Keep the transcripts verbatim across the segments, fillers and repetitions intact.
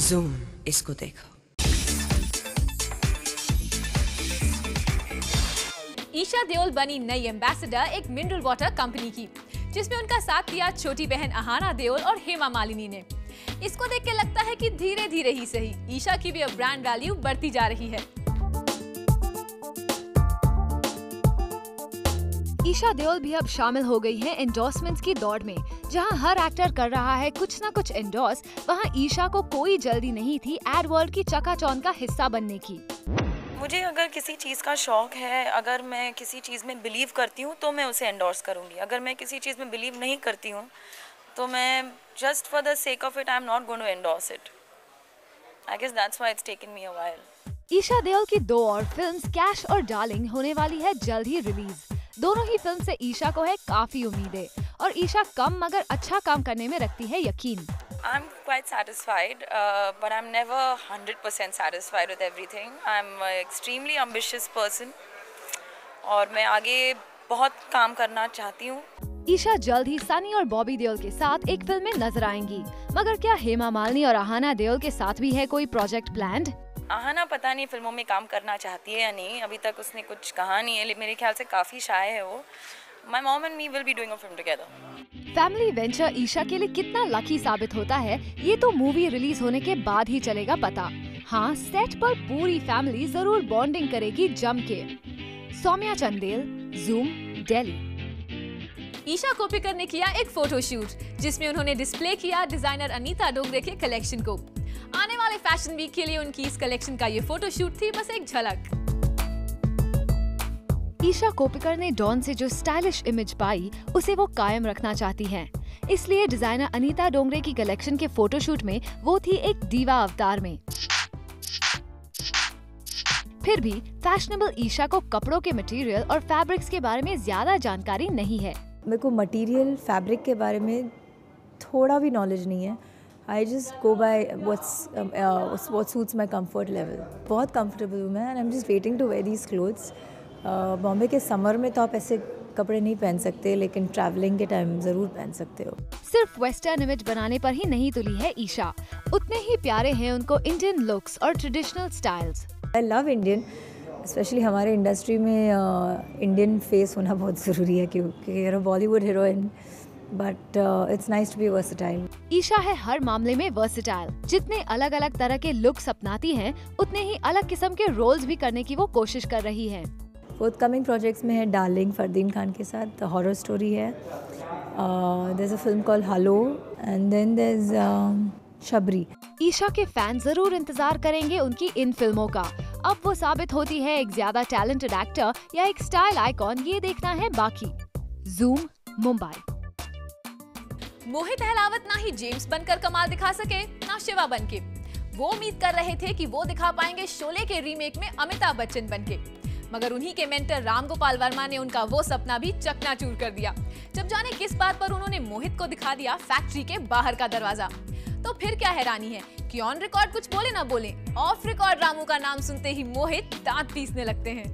Zoom, इसको देखो। ईशा देओल बनी नई एम्बेसडर एक मिनरल वाटर कंपनी की, जिसमें उनका साथ दिया छोटी बहन अहाना देओल और हेमा मालिनी ने। इसको देख के लगता है कि धीरे धीरे ही सही ईशा की भी अब ब्रांड वैल्यू बढ़ती जा रही है। ईशा देओल भी अब शामिल हो गई है एंडोर्समेंट्स की दौड़ में। जहां हर एक्टर कर रहा है कुछ ना कुछ एंडोर्स, वहां ईशा को कोई जल्दी नहीं थी एड वर्ल्ड की चकाचौंध का हिस्सा बनने की। मुझे अगर किसी चीज़ का शौक है, अगर मैं किसी चीज़ में बिलीव करती हूँ तो मैं उसे एंडोर्स करूँगी। अगर मैं किसी चीज़ में बिलीव नहीं करती हूँ तो मैं just for the sake of it I am not going to endorse it. I guess that's why it's taken me a while. Esha Deol की दो और फिल्म्स कैश और डार्लिंग होने वाली है जल्द ही रिलीज। दोनों ही फिल्म से ईशा को है काफी उम्मीदें और ईशा कम मगर अच्छा काम करने में रखती है यकीन। I'm quite satisfied, uh, but I'm never one hundred percent satisfied with everything. I'm an extremely ambitious person और मैं आगे बहुत काम करना चाहती हूँ। ईशा जल्द ही सनी और बॉबी देओल के साथ एक फिल्म में नजर आएंगी, मगर क्या हेमा मालिनी और अहाना देओल के साथ भी है कोई प्रोजेक्ट प्लान्ड? अहाना पता नहीं फिल्मों में काम करना चाहती है या नहीं, अभी तक उसने कुछ कहा नहीं है। मेरे ख्याल से काफी शाय है वो। My mom and me will be doing a film together. Family venture Esha के लिए कितना लकी साबित होता है ये तो मूवी रिलीज होने के बाद ही चलेगा पता। हाँ, सेट पर पूरी फैमिली जरूर बॉन्डिंग करेगी जम के। सौम्या चंदेल, जूम, दिल्ली। ईशा कोप्पिकर ने किया एक फोटो शूट जिसमें उन्होंने डिस्प्ले किया डिजाइनर अनीता डोंगरे के कलेक्शन को। आने वाले फैशन वीक के लिए उनकी इस कलेक्शन का ये फोटो शूट थी बस एक झलक। ईशा कोप्पिकर ने डॉन से जो स्टाइलिश इमेज पाई उसे वो कायम रखना चाहती हैं। इसलिए डिजाइनर अनीता डोंगरे की कलेक्शन के फोटोशूट में वो थी एक दीवा अवतार में। फिर भी फैशनेबल ईशा को कपड़ों के मटेरियल और फैब्रिक्स के बारे में ज्यादा जानकारी नहीं है। मेरे को मटेरियल फैब्रिक के बारे में थोड़ा भी नॉलेज नहीं है। I just go by what's what suits my comfort level. बहुत कंफर्टेबल हूँ मैं and I am just waiting to wear these clothes. Bombay के समर में तो आप ऐसे कपड़े नहीं पहन सकते, लेकिन ट्रैवलिंग के टाइम जरूर पहन सकते हो। सिर्फ वेस्टर्न इमेज बनाने पर ही नहीं तुली है ईशा, उतने ही प्यारे हैं उनको इंडियन लुक्स और traditional styles. I love Indian, specially हमारे इंडस्ट्री में इंडियन uh, फेस होना बहुत ज़रूरी है क्योंकि you're a Bollywood heroine, but it's nice to be versatile. Esha है हर मामले में वर्सेटाइल। जितने अलग अलग तरह के लुक्स अपनाती हैं, उतने ही अलग किस्म के रोल्स भी करने की वो कोशिश कर रही है। forthcoming प्रोजेक्ट्स में है डार्लिंग फरदीन खान के साथ, हॉरर स्टोरी है। There is a film called hello and then there is Shabari. Esha के फैन जरूर इंतजार करेंगे उनकी इन फिल्मों का। अब वो साबित होती है एक ज्यादा टैलेंटेड एक्टर या एक स्टाइल आइकॉन, ये देखना है बाकी। जूम, मुंबई। मोहित अहलावत ना ही जेम्स बनकर कमाल दिखा सके ना शिवा बनके। वो उम्मीद कर रहे थे कि वो दिखा पाएंगे शोले के रीमेक में अमिताभ बच्चन बनके, मगर उन्हीं के मेंटर राम गोपाल वर्मा ने उनका वो सपना भी चकनाचूर कर दिया जब जाने किस बात पर उन्होंने मोहित को दिखा दिया फैक्ट्री के बाहर का दरवाजा। तो फिर क्या हैरानी है कि ऑन रिकॉर्ड कुछ बोले ना बोले, ऑफ रिकॉर्ड रामू का नाम सुनते ही मोहित दांत पीसने लगते हैं।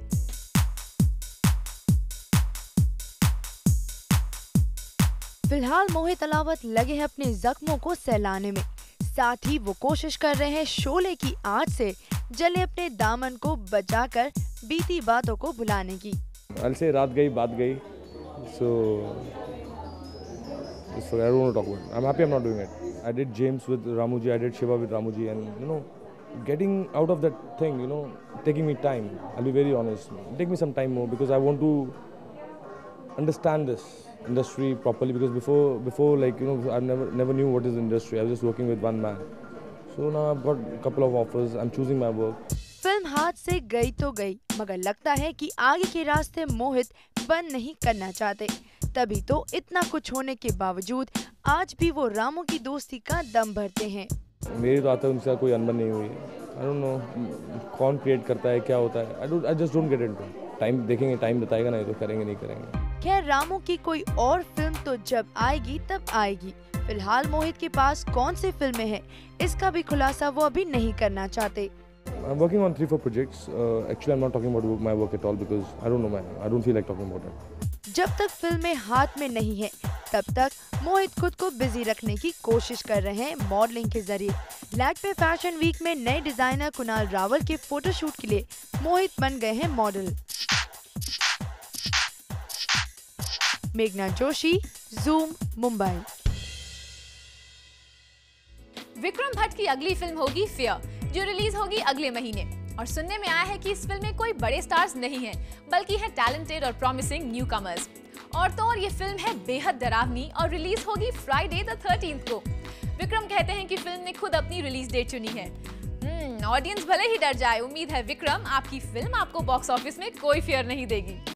फिलहाल मोहित अहलावत लगे हैं अपने जख्मों को सहलाने में, साथ ही वो कोशिश कर रहे हैं शोले की आग से जले अपने दामन को बचाकर बीती बातों को भुलाने की। I'll say रात गई बात गई, so so I don't want to talk about it. I'm happy I'm not doing it. I did James with Ramuji, I did Shiva with Ramuji, and you know, getting out of that thing, you know, taking me time. I'll be very honest. Take me some time more because I want to understand this industry properly. Because before, before like you know, I never never knew what is industry. I was just working with one man. So now I've got a couple of offers. I'm choosing my work. Film हाथ से गई तो गई, मगर लगता है कि आगे के रास्ते मोहित बंद नहीं करना चाहते। तभी तो इतना कुछ होने के बावजूद आज भी वो रामू की दोस्ती का दम भरते हैं। मेरी तो आज तक उनके साथ कोई अनबन नहीं हुई। I don't know कौन क्रिएट करता है, क्या होता है। I don't, I just don't get into it. Time देखेंगे, टाइम बताएगा, नहीं तो करेंगे नहीं करेंगे। खैर, रामू की कोई और फिल्म तो जब आएगी तब आएगी। फिलहाल मोहित के पास कौन सी फिल्में हैं, इसका भी खुलासा वो अभी नहीं करना चाहते। I'm working on three four projects. Uh, actually, I'm not talking about my work at all because I don't know, man. I don't feel like talking about it. जब तक फिल्में हाथ में नहीं है, तब तक मोहित खुद को बिजी रखने की कोशिश कर रहे हैं मॉडलिंग के जरिए। लैट पे फैशन वीक में नए डिजाइनर कुणाल रावल के फोटोशूट के लिए मोहित बन गए हैं मॉडल। मेघना जोशी, जूम, मुंबई। विक्रम भट्ट की अगली फिल्म होगी फेयर, जो रिलीज होगी अगले महीने। और सुनने में आया है कि इस फिल्म में कोई बड़े स्टार्स नहीं हैं, बल्कि हैं टैलेंटेड और प्रॉमिसिंग न्यू कमर्स। और तो और ये फिल्म है बेहद डरावनी और रिलीज होगी फ्राइडे द थर्टीन्थ को। विक्रम कहते हैं कि फिल्म ने खुद अपनी रिलीज डेट चुनी है। हम्म, ऑडियंस भले ही डर जाए, उम्मीद है विक्रम आपकी फिल्म आपको बॉक्स ऑफिस में कोई फेयर नहीं देगी।